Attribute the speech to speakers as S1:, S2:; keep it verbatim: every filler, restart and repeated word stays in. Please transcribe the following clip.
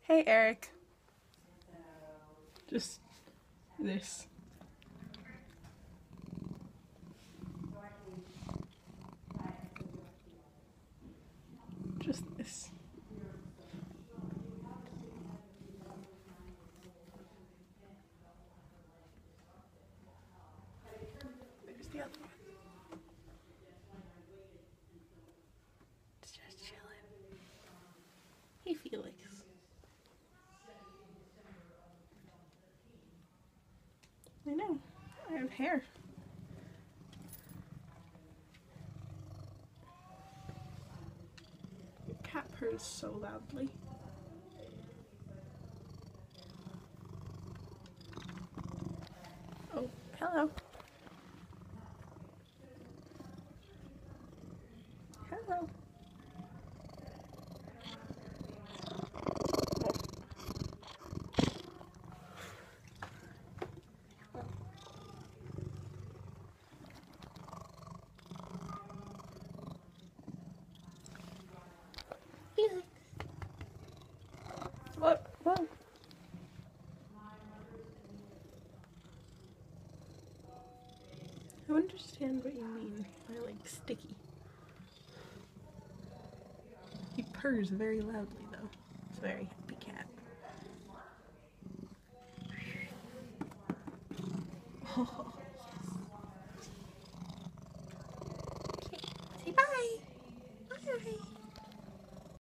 S1: Hey, Eric. Just this. Just this. There's the other one. It's just chilling. Hey, Felix. I know. I have hair. Your cat purrs so loudly. Oh, hello. Hello. Felix. What? What? I understand what you mean by, like, sticky. He purrs very loudly, though. It's a very happy cat. Oh.